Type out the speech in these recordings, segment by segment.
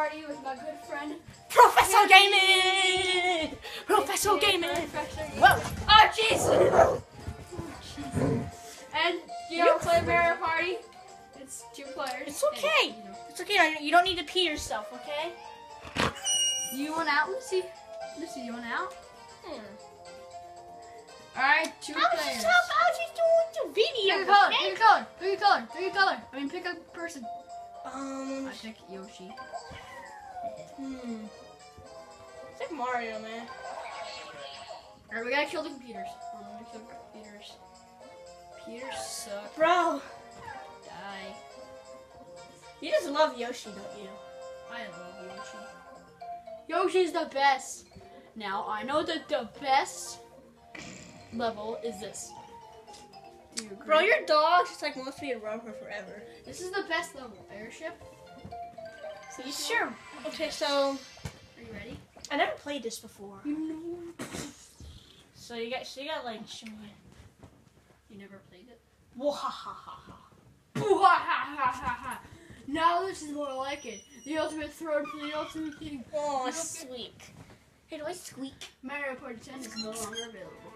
Party with my good friend Professor Gaming! Professor Gaming! Whoa! Oh jeez! And you know, play Mario Party. It's 2 players. It's okay. It's okay. You don't need to pee yourself, okay? Do you want out, Lucy? Lucy, you want out? Alright, 2 players. How's he doing the video? Pick a color, pick a color, pick a color, pick a color. I mean, pick a person. I pick Yoshi. It's like Mario, man. Alright, we gotta kill the computers. I'm gonna kill the computers. Computers suck. Bro. Die. You just love Yoshi, don't you? I love Yoshi. Yoshi's the best. Now, I know that the best level is this. Do you agree? Bro, your dog just like wants me to run for forever. This is the best level. Airship. So you sure? Okay, so Are you ready? I never played this before. You know. So you got like show me. You never played it? Wahahaha. Boo-ha-ha-ha-ha-ha. Now this is more like it. The ultimate throne for the ultimate king. Oh, squeak. Hey, do I squeak? Mario Party 10 is no longer available.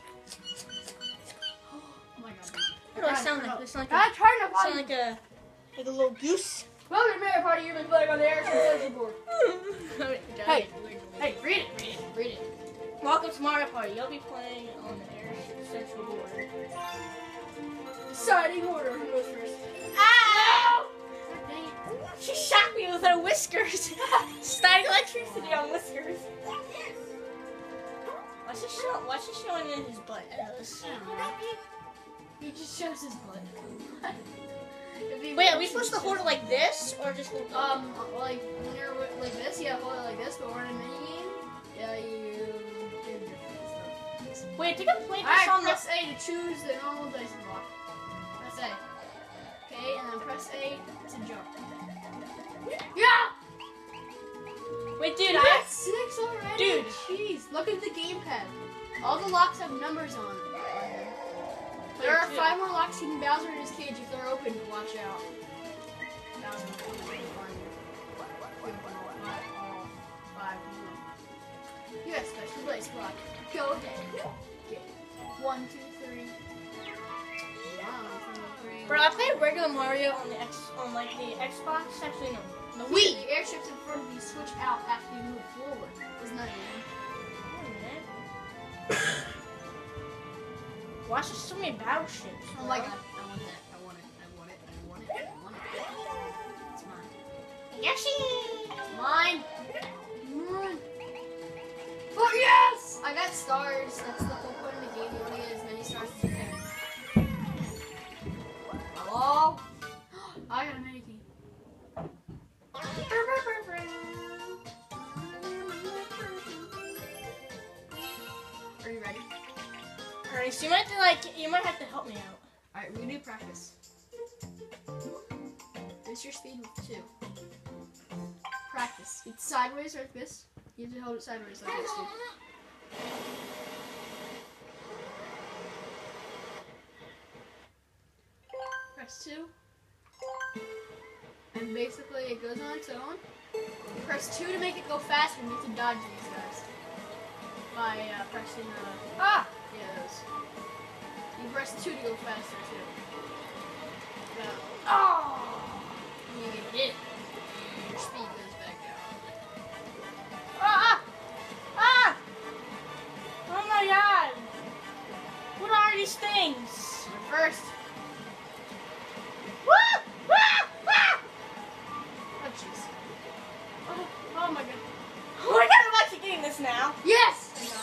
Oh my god. What do I sound like? I sound like a little goose. Welcome to Mario Party. You've been playing on the Airship Central Board. Hey, read it. Welcome to Mario Party. You'll be playing on the Airship Central Board. Deciding order. Who goes first? Ow! She shot me with her whiskers. Static electricity on whiskers. Why's she showing in his butt? He just shows his butt. Wait, are we supposed to hold it like this, or just hold it? Like when you're like this, yeah, hold it like this. But we're in a mini game. Yeah, you do different stuff. Wait, I think I played this Alright, on press A to choose the normal dice block. Press A. Okay, and then press A to jump. Yeah! Wait, dude, You got 6 already? Dude. Jeez, look at the gamepad. All the locks have numbers on them. There are 5 more locks keeping Bowser in his cage. If they're open, watch out. Bowser will come and find you. All 5 more. You got a special place block. Go ahead. Okay. 1, 2, 3. 1, 2, 3. Bro, I played regular Mario on the Xbox. Actually, no. The Wii. The airships in front of you switch out after you move forward. Isn't that weird? Watch, there's so many battleships. Oh my god. I want that. I want it. It's mine. Yoshi! It's mine. Oh, yes! I got stars. That's the whole point of the game. You want to get as many stars as you can. Hello? I got a mini key. Are you ready? Alright, so you might have to help me out. Alright, we're gonna do practice. Boost your speed with 2. Practice. It's sideways like this. You have to hold it sideways like this, dude. Press 2. And basically it goes on its own. Press 2 to make it go faster and you have to dodge these guys. By pressing yeah, those. You press 2 to go faster too. Oh! And you get hit. And your speed goes back down. Ah! Ah! Oh my god! What are these things? First. Ah! Ah! Ah! Oh jeez. Oh my god. Oh my god, I'm actually getting this now. Yes!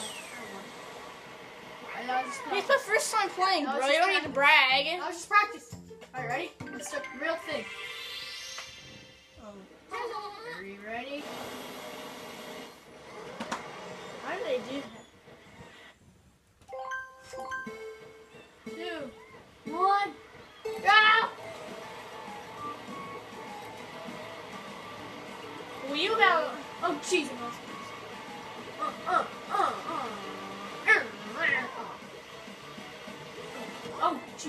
It's my first time playing, No, bro. it's You don't just need to brag. That was just practice. Alright, ready? Let's start the real thing. Are you ready? How do they do that? 2, 1, go! Well, you got. Oh, jeez. Oh, jeez.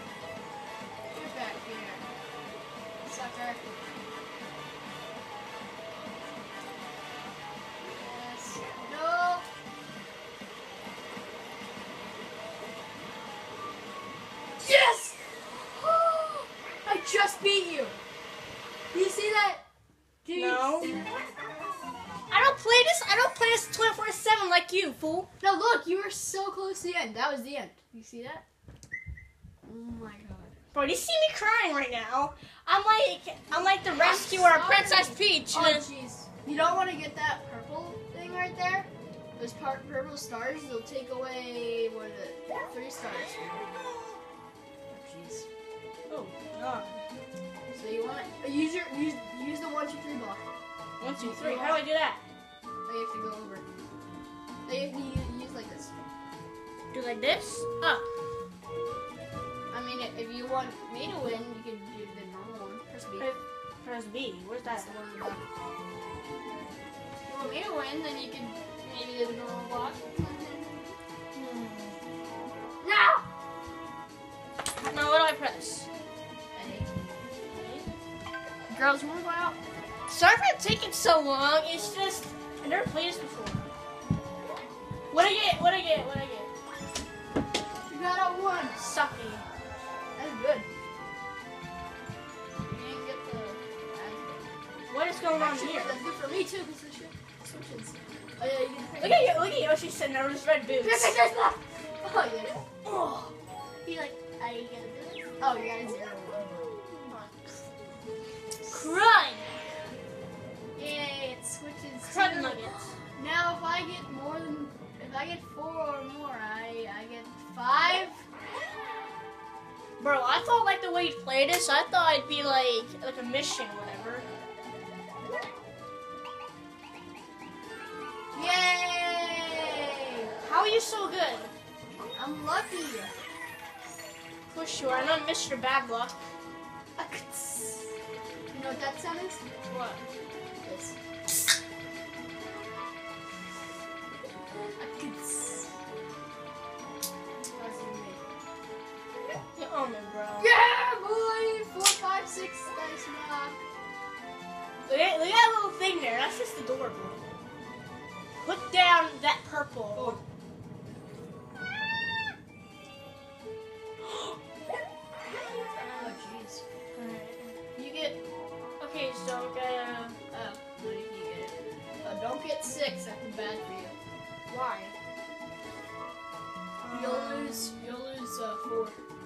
Get back here. Sucker. beat you. Do you see that? Do you No. see that? I don't play this 24/7 like you, fool. No, look, you were so close to the end. That was the end. You see that? Oh my god. Bro, you see me crying right now. I'm like the rescuer, Princess Peach. Oh jeez. You don't want to get that purple thing right there? Those purple stars, they'll take away, what is it? 3 stars. Oh jeez. Oh god. So you want to use the 1, 2, 3 block. 1, 2, 3. How do I do that? Oh, you have to go over. No, you have to use like this. Do like this? Oh. I mean, if you want me to win, you can do the normal one. Press B. Press B. Where's that? That's the one in the back. If you want me to win, then you can maybe do the normal block. No! Now what do I press? A. Girls, you want to go out? Sorry for it taking so long. It's just I never played this before. What I get? What I get? What I get? You got a 1. Sucky. That's good. You didn't get the. What is going on Actually, here? that's good for me too, because the switches. Oh yeah, you can. Look at Yoshi sitting there with his red boots. Oh yeah. Oh. He like, I get this. Oh, you got a 0. Crud. Yay, it switches. Crud to- nuggets. Now, if I get 4 or more, I get 5. Bro, I thought like the way you played this, I thought it'd be like a mission or whatever. Yay! How are you so good? I'm lucky. Of course you are. I'm not Mr. Bad Luck. You know what that sound is? What? This. You own me, bro. Yeah, boy! 4, 5, 6 dice knock. Look at that little thing there. That's just adorable. Put down that purple. Oh. Oh, jeez. You get. Okay, so No, you can get it. Don't get 6. That's bad for you. why? You'll lose 4.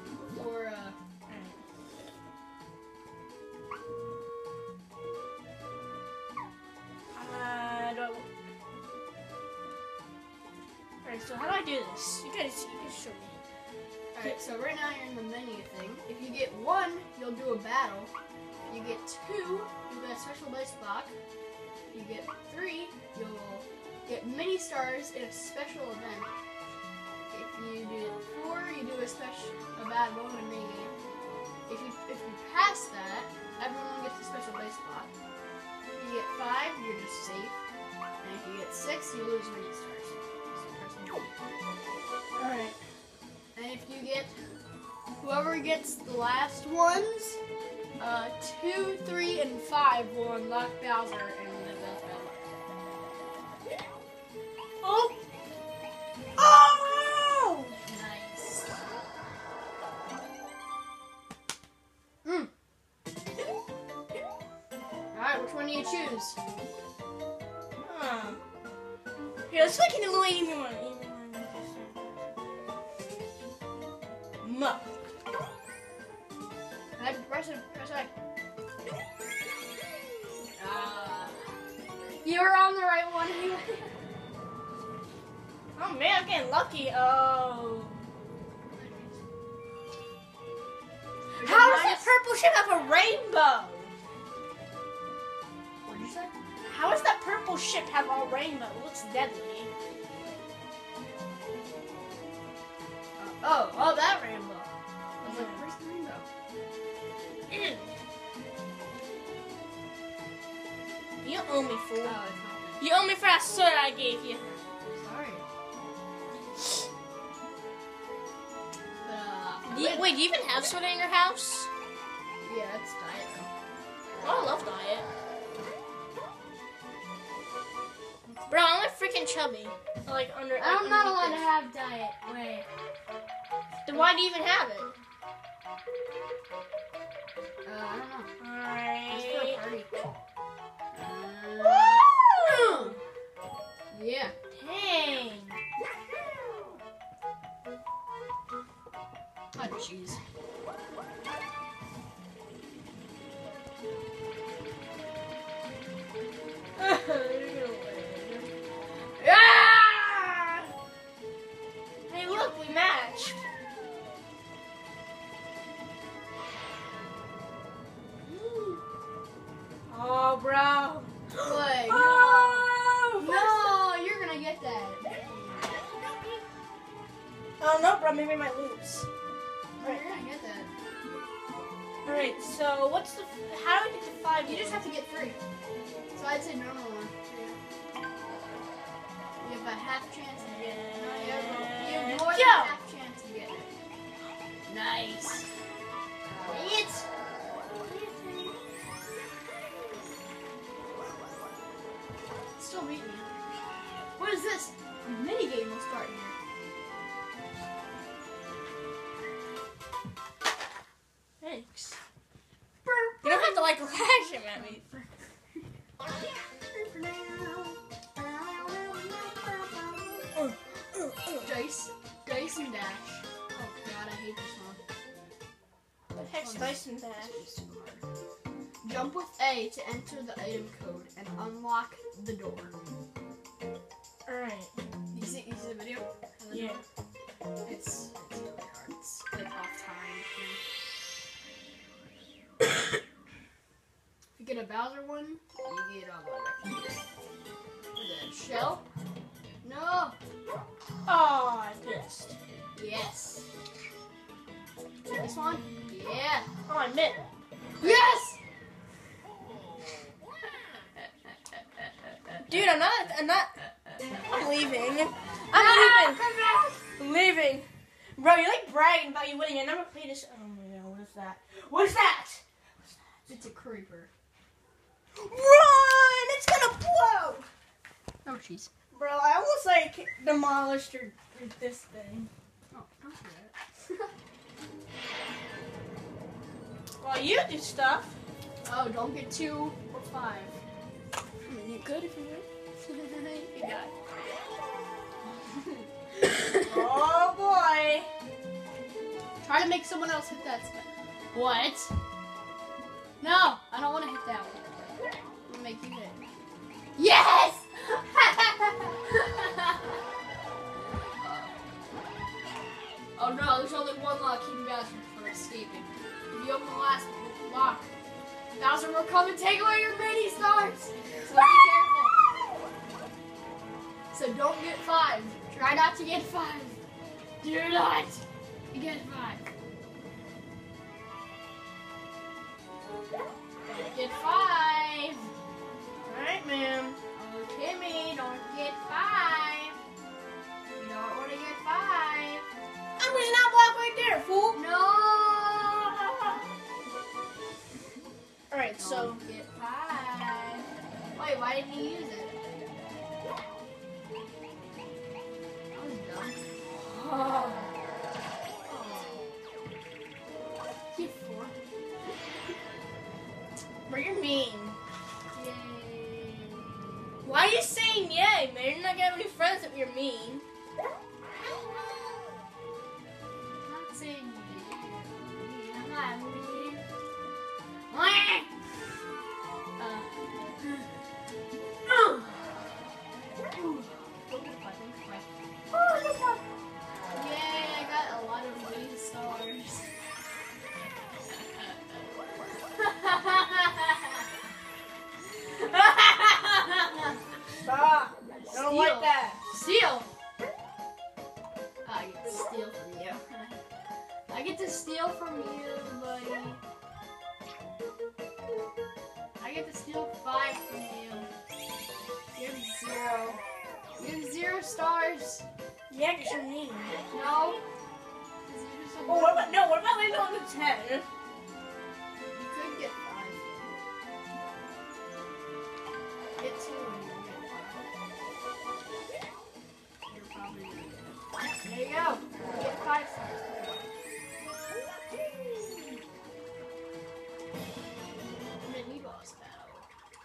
Alright, so how do I do this? You can show me. Alright, so right now you're in the menu thing. If you get 1, you'll do a battle. If you get 2, you'll get a special base block. If you get 3, you'll get mini stars in a special event. If you do 4, you do a battle and a mini game. If you pass that, everyone gets a special base block. If you get 5, you're just safe. And if you get 6, you lose mini stars. So press 1. Alright. And if you get, whoever gets the last ones, 2, 3, and 5 will unlock Bowser and live as Bowser. Oh! Oh! Nice. Alright, which one do you choose? Here, let's make it a little easy one. Muck. Press it. You were on the right one. Oh man, I'm getting lucky. Oh. How does that purple ship have a rainbow? What did you say? How does that purple ship have a rainbow? It looks deadly. Oh, that rainbow. I was like, where's the rainbow? You owe me, fool. Oh, it's not. You owe me for that soda I gave you. Sorry. But, Wait, do you even have soda in your house? yeah, it's diet though. Oh, I love diet. Bro, I'm like freaking chubby. Like under. I'm not allowed to have diet. Wait. Then why do you even have it? I don't know go, bro. Wait, Oh, no, you're gonna get that. Oh no, bro. Maybe I might lose. You're gonna get that. All right. So what's the? How do I get to 5? You just have to get 3. So I'd say normal one. You have a half chance to get it. No, you have more than a half chance to get it. Nice. It's. Still beating you. What is this? A mini game will start here. Thanks. You don't have to like lash him at me. Dice and dash. Oh god, I hate this one. What the heck's dice and dash? Jump with A to enter the item code and unlock the door. Alright. You see the video? Yeah. It's really hard. It's like off time. If you get a Bowser one, you get the shell. No. Oh, I missed. Yes. This one. Yeah. Oh, I missed. Yes. Dude, I'm leaving. I'm leaving. Bro, you're like bragging about you winning. I never played this. Oh my god, what is that? What is that? It's a creeper. Run! It's gonna blow! Oh, jeez. Bro, I almost like demolished this thing. Oh, don't do that. Well, you do stuff. Oh, don't get 2 or 5. I mean, you could if you would. You got it. Oh boy. Try to make someone else hit that spot. What? No, I don't want to hit that one. I'm gonna make you hit. Yes! Oh no, there's only one lock keeping Bowser from escaping. If you open the last lock, Bowser will come and take away your mini stars. So be careful. So don't get 5. Try not to get 5. Do not get 5. Don't get 5. Alright, man. Oh, Timmy, don't get 5. You don't want to get 5. I'm just not blocked right there, fool. No. Alright, so. Don't get 5. Wait, why didn't you use it? That was dumb. Oh. Get 4. Bro, you're mean. Yay. Why are you saying yay, man? You're not gonna have any friends if you're mean. I'm not saying you. I'm not mean. Yay, I got a lot of green stars. Stop. I don't like that. Steal! I get to steal from you. I get to steal from you, buddy. I get to steal 5 from you. You have 0. You have 0 stars. Yeah, because you're mean. No. 'Cause you're just a Oh, what about, no, what about landing on the 10? You could get 5. Get 2 and you'll get 5. You're probably gonna get it. There you go. You get 5 stars. Mini boss battle.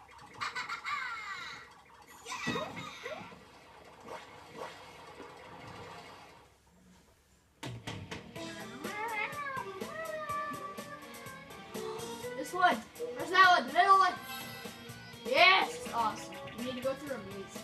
This one. Where's that one? The middle one. Yes. Awesome. You need to go through a maze.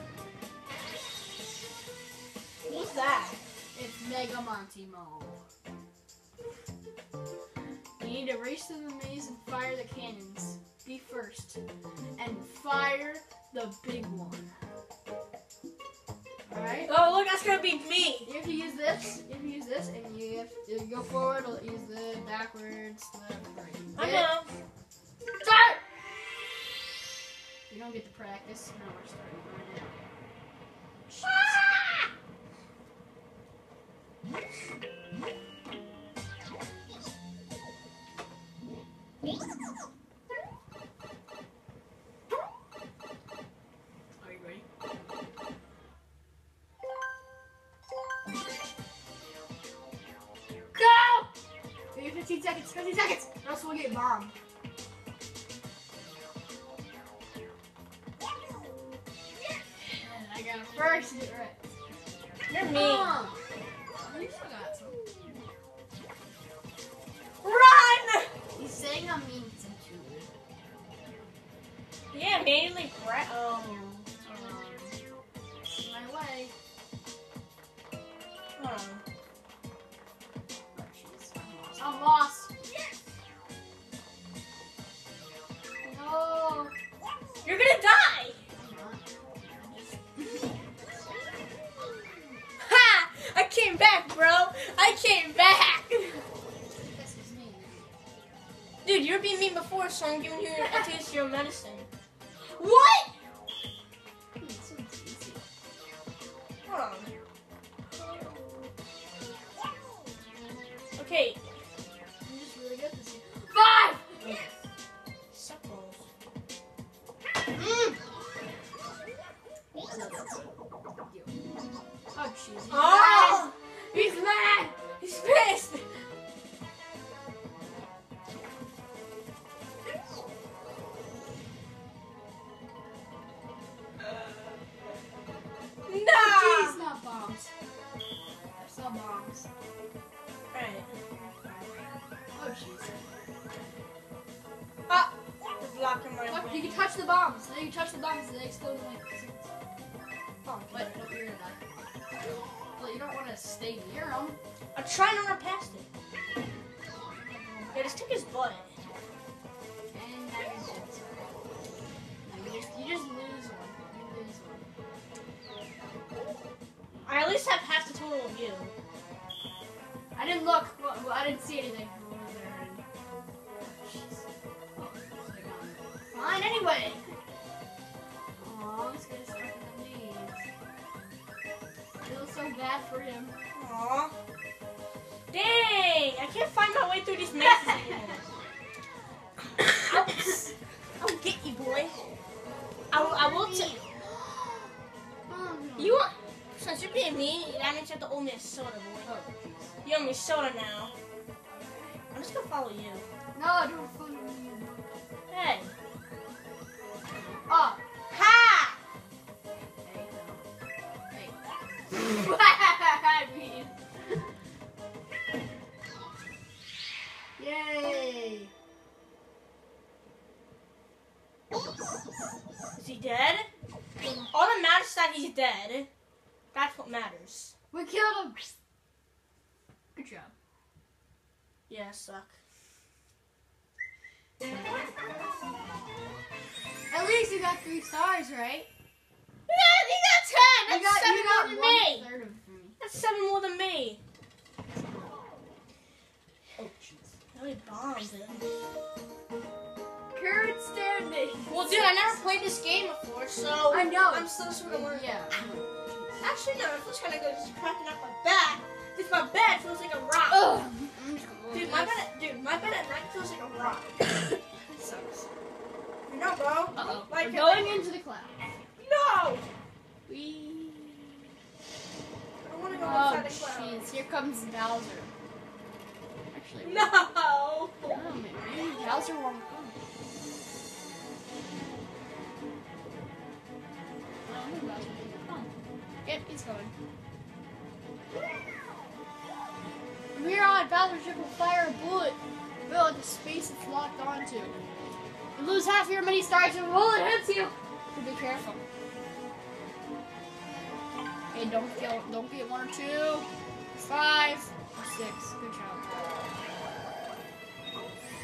What's that? It's Mega Monty Mode. need to race through the maze and fire the cannons. Be first. And fire the big one. Alright? Oh, look, that's gonna be me. You have to use this. You have to use this, and you have to go forward, use the backwards, left, right. I know. Start! You don't get to practice. No, we're starting right now. Are you ready? Go! You have 15 seconds. 15 seconds. Or else we'll get bombed. I got it first. Get right. You're mean. You still got some. Run! He's saying I'm mean to you. Yeah, mainly Brett. Oh. My way. Oh. Oh, jeez. I'm lost. No. You're gonna die! Ha! I came back, bro! I came back! This is me. Dude, you were being mean before, so I'm giving you your anti-hero medicine. What? This one's easy. Hold on. Okay. I'm just really good at this game. 5! Suppose. Oh, jeez. Oh! He's mad! He's pissed! No! Jeez, not bombs. There's no bombs. Alright. Oh, jeez. Ah! You're blocking my Look, way. you can touch the bombs. Then you can touch the bombs and they explode in like seconds. Oh, wait, no, you're gonna die. Well, you don't want to stay near them. I'm trying to run past it. Yeah, just kick his butt. And now you're dead. You just lose one. You lose one. I at least have half the total of you. I didn't look. Well, I didn't see anything. What was there? Jeez. Oh, fine, anyway. Aw, this guy's stuck in the leaves. I feel so bad for him. Aww. Dang! I can't find my way through these mazes anymore. I'll get you, boy. I will take. Oh, no. You want? Since you're being mean, that means you have to owe me a soda, boy. Oh, jeez. You owe me a soda now. I'm just gonna follow you. No, don't follow me. Hey. Oh. Ha! Hey. I mean. Yay. Is he dead? All that matters is that he's dead. That's what matters. We killed him. Good job. Yeah, I suck. At least you got 3 stars, right? Yeah, he got 10! That's 7 more than me! 1/3 of me. That's 7 more than me. Oh, jeez. No, he bombed it. Current standing. Well, dude, I never played this game before, so I know. I'm still sort of learning. Yeah. Actually, no, it feels kind of good just cracking up my back. Because my bed feels like a rock. Ugh. Dude, my bed at night feels like a rock. It sucks. No, bro. Uh-oh. Like, We're going into the cloud. No! We. I don't want to go Oh, inside the cloud. jeez. Here comes Bowser. Actually, No! oh, maybe Bowser won't come. Oh, maybe Bowser won't come. Yep, he's coming. From here on, Bowser's ship will fire a bullet. Fill into space it's locked onto. You lose half your mini stars and the bullet hits you. So be careful. Okay, don't get 1 or 2, 5, or 6. Good job.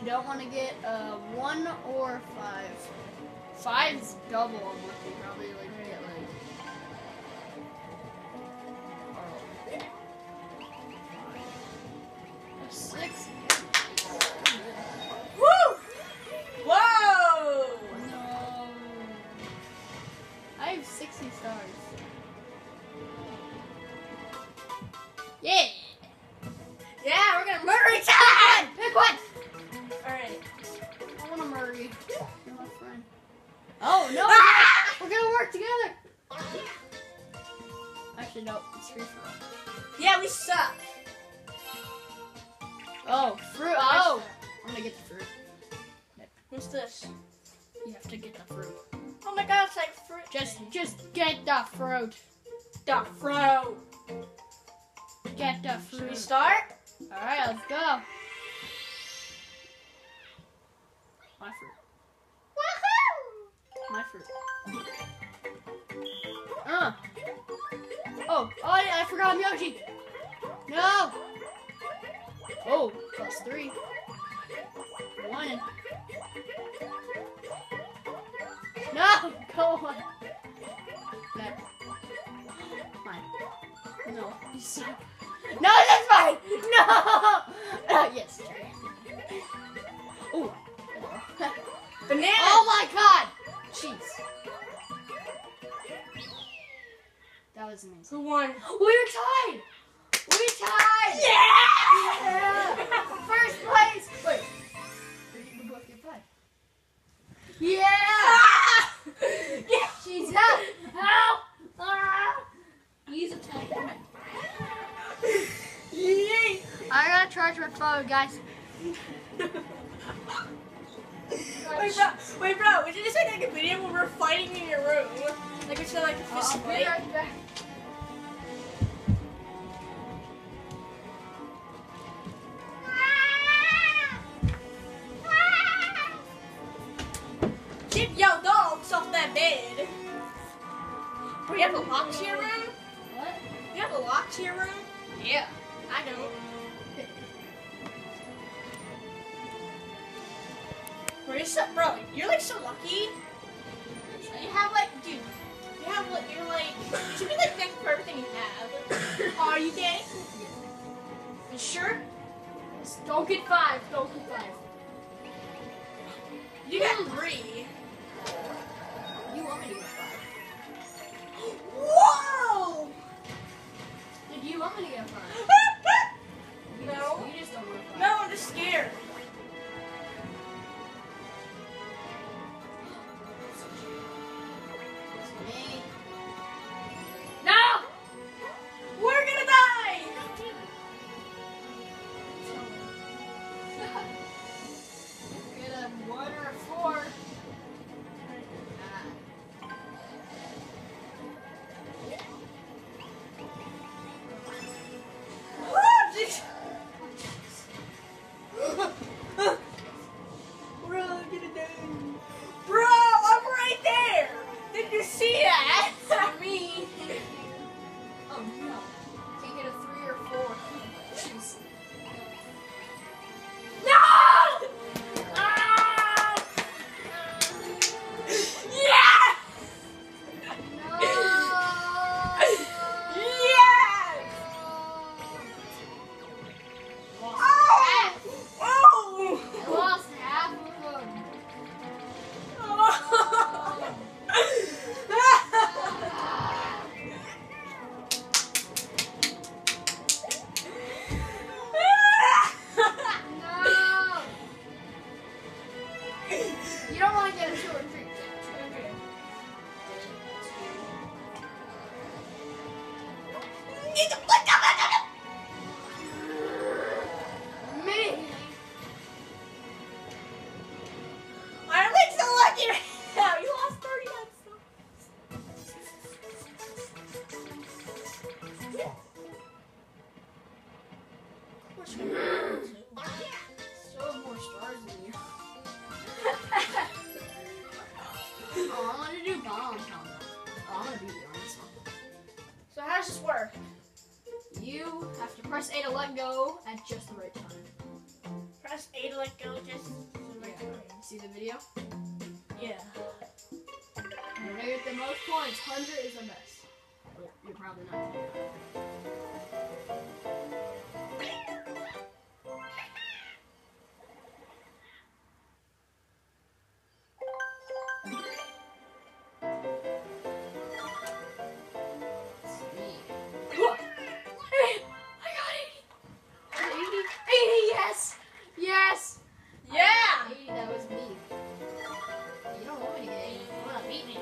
don't want to get 1 or 5. 5's double unlucky, probably like you get like. Oh. 6. Woo! Whoa! No. I have 60 stars. Yeah. Yeah, we're gonna murder each other! Pick one. Alright. I want to Murray. You're my friend. Oh no! We're gonna work together. Actually, no. It's free for all. Yeah, we suck. Oh, fruit. Oh, I'm gonna get the fruit. What's this? You have to get the fruit. Oh my god, it's like fruit. Just get the fruit. the fruit. Get the Should we fruit. start? All right, let's go. My fruit. Woohoo! My fruit. Oh, I forgot I'm Yoshi. No. Oh, +3. 1. No, go on. That. Mine. No, you suck. No, that's mine. No. Yes. Ooh. Banana. Oh my God. Jeez. That was amazing. Who won? We're tied. We're tied. Yeah! First place. Wait. We both get 5. Yeah. Ah! Yeah. She's out. Help. Ah. Use a tank. Yay. I gotta charge my phone, guys. Wait, bro, we should just make like a video where we're fighting in your room. Like, we should like a fist I'll be fight. right back. Keep your dogs off that bed. Bro, you have a lock to your room? What? You have a lock to your room? Yeah. I don't. Bro, you're like so lucky. You have like, dude, you have like, you're like, you should be like thankful for everything you have. Are you gay? You sure? Don't get 5. Don't get 5. You got 3. You want me to get 5? Whoa! Did you want me to get 5? No. You just don't want 5. No, I'm just scared. Me. No! We're gonna die! Get a 1 or a 4. We're all gonna die. Bro, I'm right there! Did you see that? Me. Oh no. Can't get a 3 or 4. Jeez. No! Ah! Yeah! No. Yes! Lost Oh! half. Oh! I lost half of them. No. You don't want to get a 2 or 3. Me. I'm like so lucky right now. You lost 39 stars. So have more stars than you. Oh, I want to do bomb combo. Oh, I'm gonna beat you on this one. So how does this work? You have to press A to let go at just the right time. Press press A to let go, just... See the video? Yeah. When I get the most points, 100 is the best. But you're probably not. Yes! Yeah! 80, that was me. You don't want me to get 80. You want to beat me.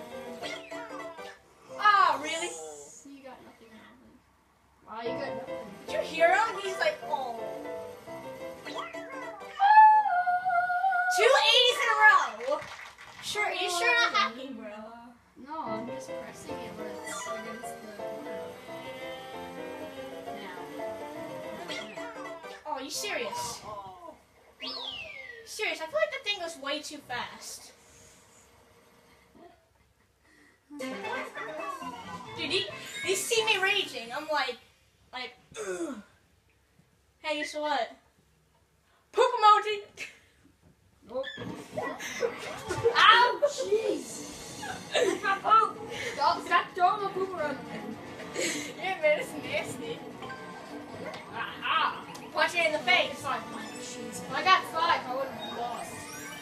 Oh, really? You got nothing out of it. Wow, you got nothing. Did you hear him? He's like, oh. 2 80s in a row. Sure, are you sure not hacking, bro? No, I'm just pressing it when it's against the corner. Now. Oh, are you serious? Serious, I feel like the thing goes way too fast. Dude, you see me raging. I'm like, ugh. Hey, guess what? Poop emoji. Nope. Ow! Jeez! That's my poop! Stop throwing my poop around. Yeah, man, it's nasty. Aha! Punch it in the face. Jeez. If I got 5, I would have lost.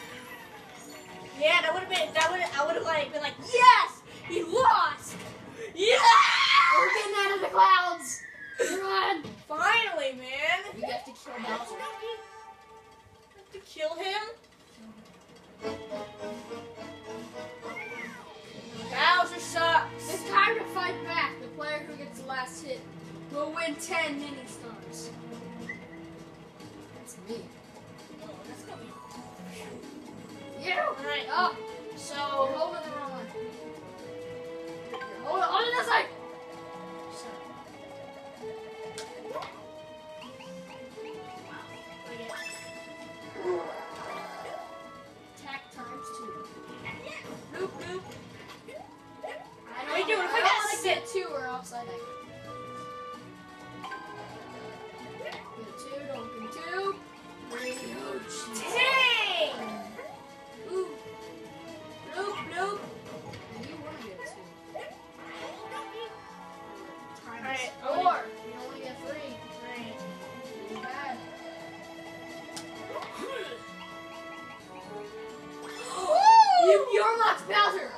Yeah, I would have like been like, yes! He lost! Yeah! We're getting out of the clouds! Run! Finally, man! You have to kill Bowser. To kill him? Bowser sucks! It's time to fight back. The player who gets the last hit will win 10 mini stars. That's me. Oh, that's gonna be... You! Alright, Up! so... You're holding the wrong one. Hold it on to this side! Attack times 2. Bloop, bloop. Wait, dude, if I I got want to get 2 or else I like it. Get 2, don't get 2. 3, oh jeez. Dang! Ooh. Bloop, bloop. And you want to get 2. Times Alright, 4. You only get 3. Right. Too bad. You unlocked Bowser!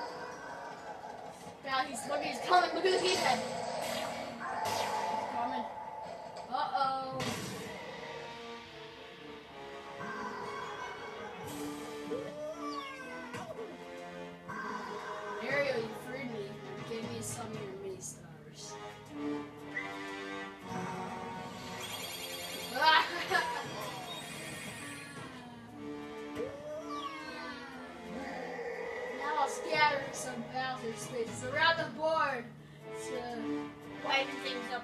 Look, he's coming. Look at the keypad. He's coming. Uh-oh. Mario, you freed me. Give me some of your mini stars. Now I'll scatter some Bowser spaces around the board to Lighten things up.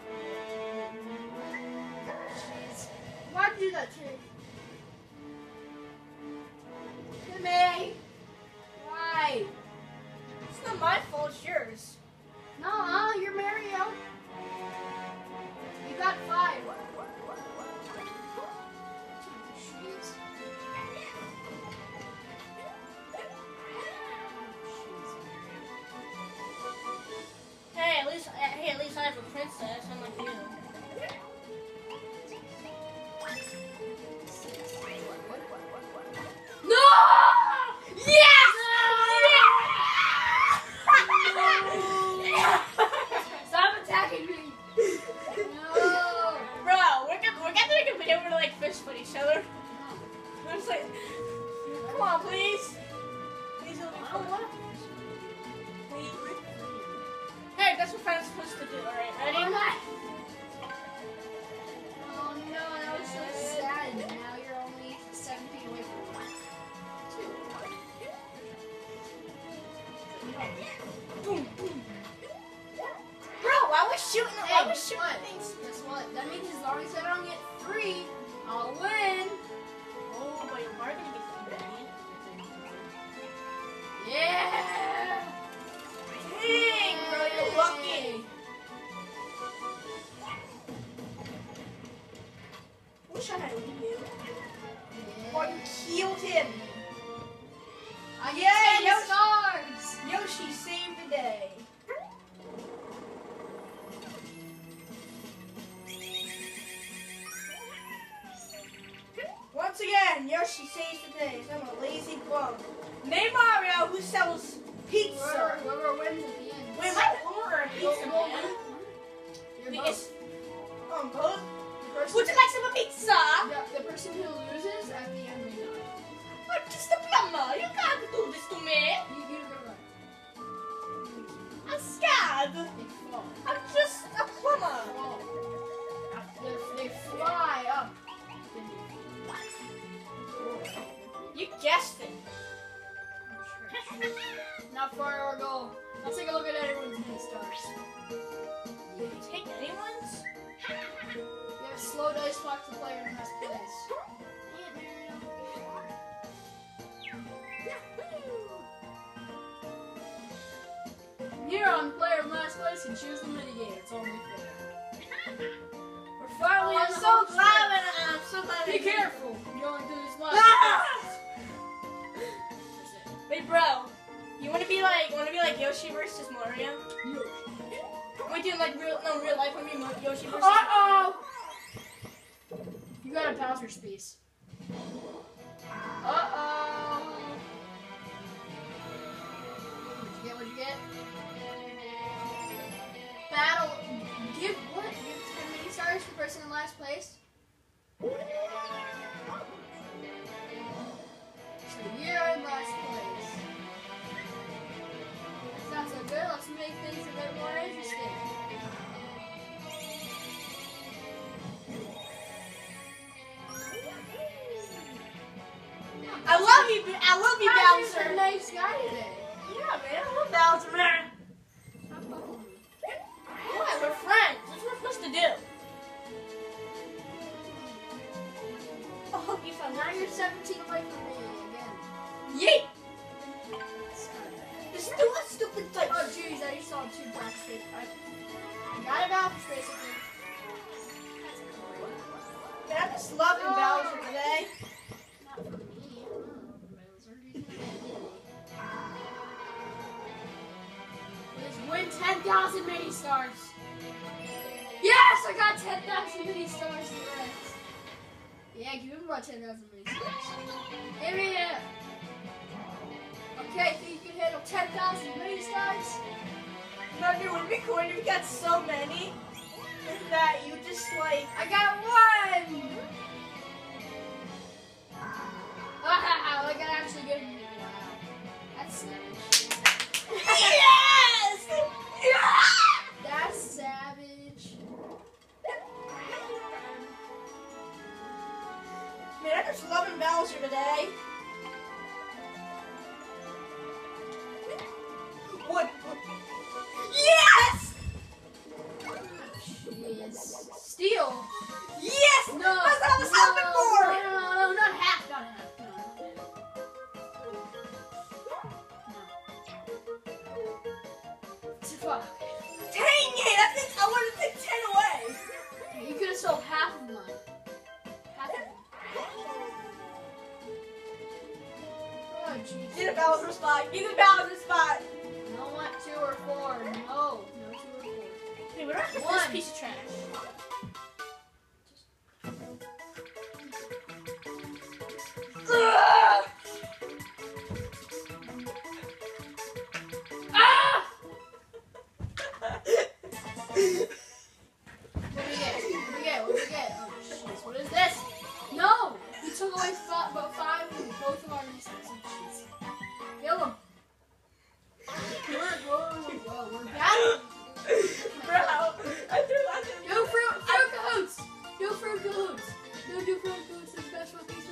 Jeez. Why'd you do that, Timmy? Why? It's not my fault, it's yours. No, you're Mario. You got 5. Jeez. Hey, at least I have a princess, unlike you. No! Yes! Yeah! Stop attacking me! No! Bro, we're gonna make a video where we like fist fight each other. I'm just like, come on, please. Please help me. I don't want to. Please. Hey, that's what friends are supposed to do. All right, ready? Oh, my. Oh no, that was so sad. Now you're only 7 feet away from me. 2. Boom, boom. Bro, I was shooting. I was shooting what? things. Guess what? That means as long as I don't get 3, I'll win. Oh, but you are gonna get somebody. Yeah! Dang, bro, you're lucky. Wish I had a Wii U. killed him. I get Yeah, 10 stars. Yoshi saved the day. Once again, Yoshi saves the day. I'm a lazy bum. Name Mario who sells pizza. Whoever wins at the end. Wait, my order a pizza, Go, man. You're Yes. both. Both? The person- Would you like some pizza? The person who loses at the end will die. I'm just a plumber. You can't do this to me. You go run. I'm scared. They fall. I'm just a plumber. Fall. They fly up. You guessed it. Not far or goal. Let's take a look at everyone's mini stars. Did you take anyone's? We have slow dice block to player in last place. Here on player in last place can choose the minigame. It's only fair. We're finally I'm in the so home glad stretch. when I'm so glad. Be careful. You're going through this last. Ah! Wait, bro. You wanna be like Yoshi versus Mario? We do like real life when we Yoshi versus Uh-oh! You got a Bowser's piece. Uh-oh! What'd you get? Battle. Give 10 mini stars to the person in last place. So you're in last place. That's not so good. Let's make things a bit more interesting. I love you, Bowser's Bowser. a nice guy today. Yeah, man, I love Bowser, man. Stop fucking with me. Why? We're friends. That's what we're supposed to do. Oh, you found Now you're 17 away from me again. Yeet! It's not bad. This stupid type. Oh jeez, I just saw 2 black space. I got a Bowser's basically. Man, I'm just loving Bowser today. Not for me. Bowser, he's not for me. Let's win 10,000 mini stars. Yes, I got 10,000 mini stars in the rest. Yeah, give him about 10,000 mini stars. Give me it. Okay, think you can handle 10,000 mini stars? No, dude, would it be cool if you got so many that you just like. I got 1! Wow, I can actually give him. Wow. That's savage. Yes! Yeah! That's savage. Man, I'm just loving Bowser today. What? Yes! Jeez. Steel? Yes! No. That's what I was hoping for! No, not half, not half. No. Fuck. Dang it! I wanted to take 10 away. You could have sold half of mine. Half of them. Oh, jeez. Get a Bowser spot. Get a Bowser spot. I don't want 2 or 4. No. No 2 or 4. Hey, what about One. this piece of trash? Ugh! Ah! What do we get? What do we get? Oh, jeez. What is this? No! You took away about 5 and both of our resources. Oh, jeez. Kill him. We're battling. Bro, I do. Do fruit cahoots! Do fruit cahoots! Do fruit cahoots. It's best for peace.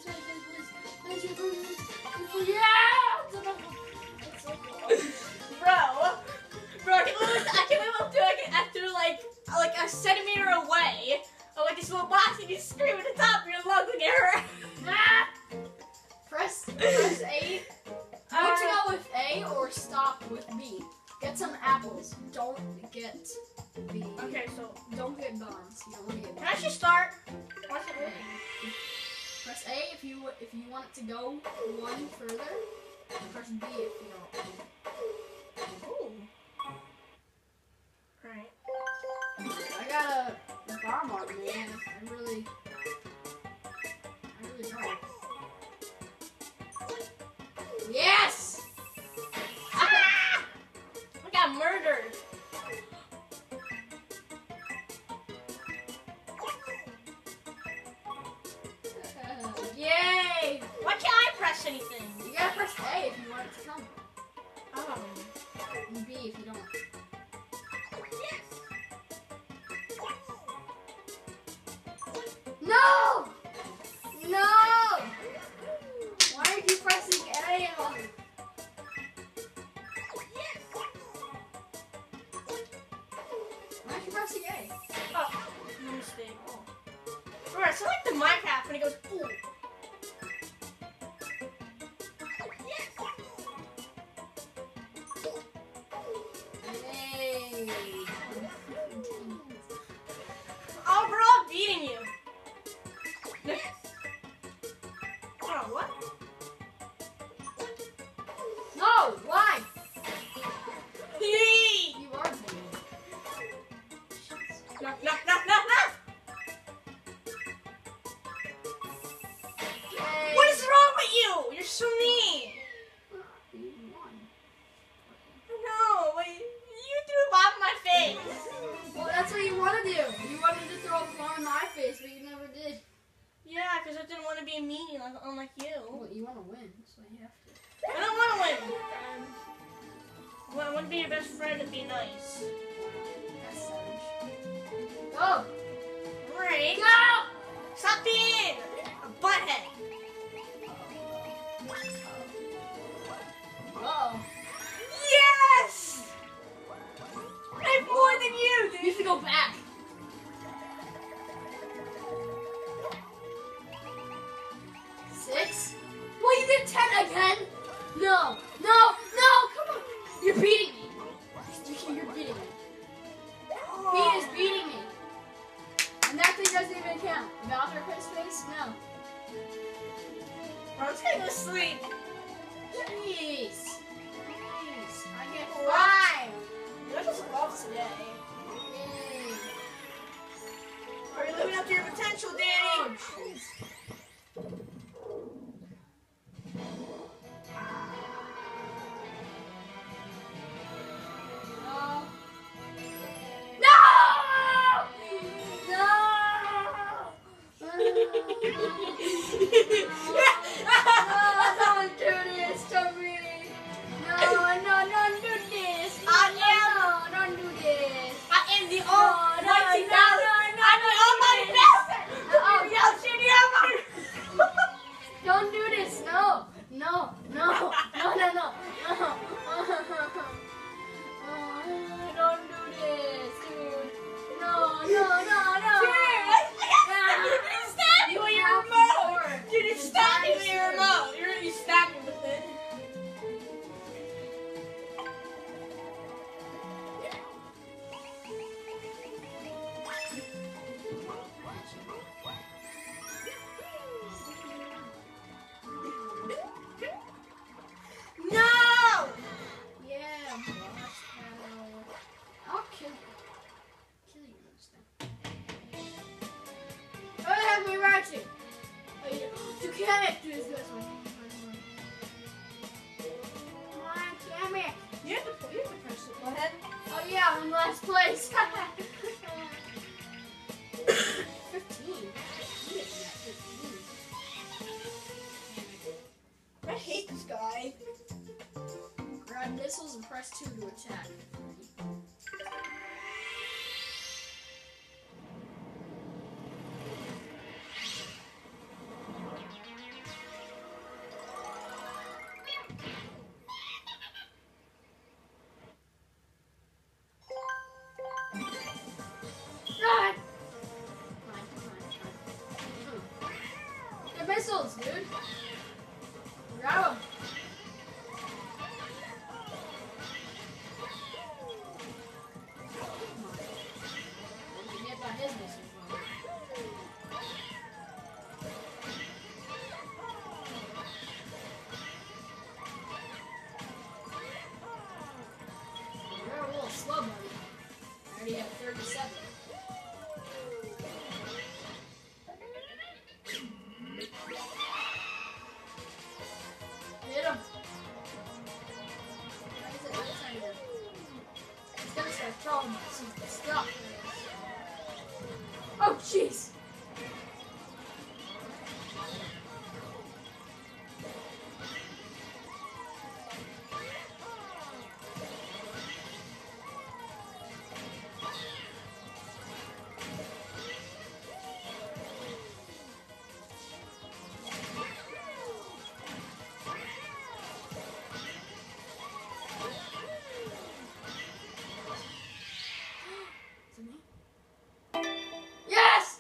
Yeah! It's so cool. Bro, I can live up to it after like a centimeter away. Or like this little box and you scream at the top of your lungs and get hurt. Ah! Press A. Want to go with A or stop with B? Get some apples. Don't get B. Okay, so Don't get bombs. You don't want to get can bombs. I just start? Watch it working. Press A if you want it to go one further. And press B if you don't. Ooh. Alright. I got a bomb on me, and I really don't. Yes! Ah! I got murdered. Yay! Why can't I press anything? You gotta press A if you want it to come. Oh. And B if you don't. No! No! Why are you pressing A? Why are you pressing A? Oh, no mistake. Oh. Alright, so like the Minecraft when it goes, ooh. Yay! Oh, we're all beating you. Oh, what? No! Why? Yee! You are being. No, no, no, no, no! Yay! What is wrong with you? You're so mean. You won. No, wait, you threw a bomb in my face. Well, that's what you want to do. You wanted to throw a bomb in my face, but you never did. Yeah, because I didn't want to be mean unlike you. Well, you want to win, so you have to. I don't want to win. Well, I want to be your best friend and be nice. That's savage. Go! Right. Go! Stop being a butthead. Uh-oh. Yes! I have more than you, dude. You have to go back. Six? Well, you did 10 again? No, no, no, come on. You're beating me. You're beating me. He is beating me. And that thing doesn't even count. Bowser quit space? No. I'm just gonna go sleep. Jeez. Jeez. I get 5. You're just off today. Yay. Are you living up to your potential, Oh, Danny? jeez. Don't do this to me. No, don't do this. Don't do this. I am the almighty Bowser. I'm the almighty Bowser. Don't do this. No. Don't do this, dude. No. You and your remote. Dude, you stabbed me with your remote. You really stabbed me with it. No! Yeah, boss battle. I'll kill you. Kill you this thing. Oh, have me ratchet. Oh, you can't do this one. Come on, damn it. You have to press it. Go ahead. Oh yeah, I'm in last place. 15. I hate this guy. Grab missiles and press 2 to attack. Ah! Get missiles, dude. Grab them. Jeez. Yes!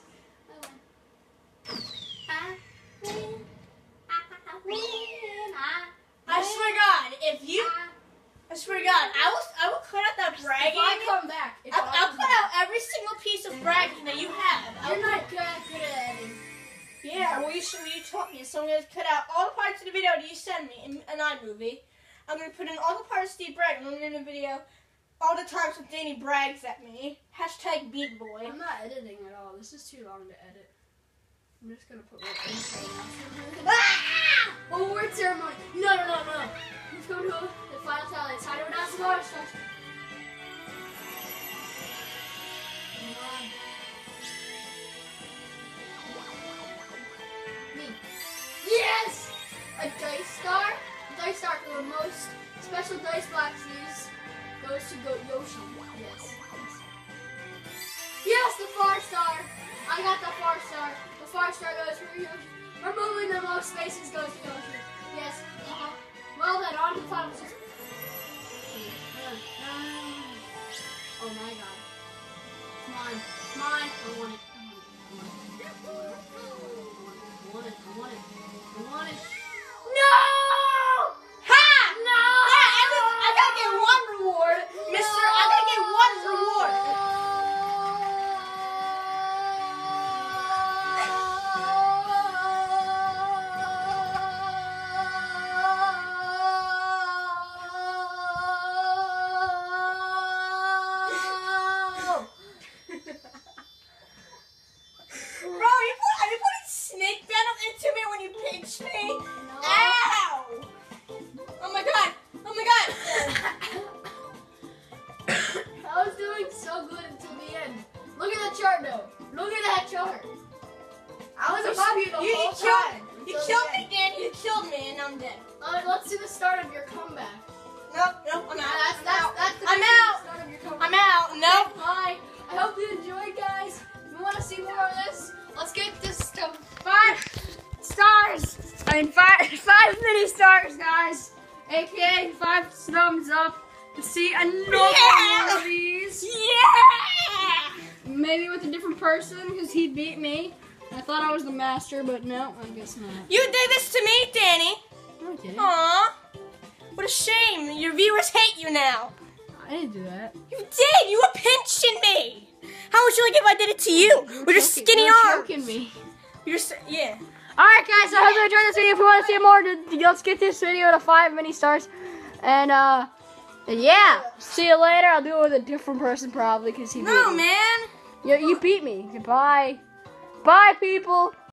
I swear to God, I will cut out that bragging. If I come back, I'll cut out every single piece of bragging that you have. You're not good at editing. Yeah, well you taught me, so I'm gonna cut out all the parts of the video that you send me in an iMovie. I'm gonna put in all the parts Steve bragged in the video. All the times when Danny brags at me. Hashtag beat boy. I'm not editing at all. This is too long to edit. I'm just gonna put my intro now. Award ceremony. No. Let's go to the final tally. It's time to announce the bonus stuff. Come on. Me. Yes! A dice star. Dice star for the most special dice box used goes to Yoshi. Yes. Yes, the 4-star. I got the 4-star. The 4-star goes for Yoshi. Removing the most spaces goes to Yoshi. Yes. Well then, on to the final system. Oh my god. Come on. I want it. I want it. No! Ha! No! I gotta get one reward, mister. I gotta get one reward. Bro, are you putting snake venom into me when you pinch me? No. Ow! Oh my god! I was doing so good until the end. Look at the chart though. Look at that chart. I was above you the whole time. You killed me, Danny. You killed me, and I'm dead. Let's see the start of your comeback. Nope, I'm out. That's the I'm beginning out. start of your comeback. I'm out. Nope. Bye. I hope you enjoyed, guys. If you want to see more of this, let's get this to 5 stars. I mean, 5 mini stars, guys. AKA 5 thumbs up to see another one of these. Yeah! Maybe with a different person because he beat me. I thought I was the master, but no, I guess not. You did this to me, Danny. No, I didn't. Aw. What a shame. Your viewers hate you now. I didn't do that. You did. You were pinching me. How would you like if I did it to you? With your skinny arms. Choking me. Yeah. Alright guys, I hope you enjoyed this video. If you want to see more, let's get this video to 5 mini stars. And yeah, see you later. I'll do it with a different person probably because he beat me. No, man. You beat me. Goodbye. Bye people.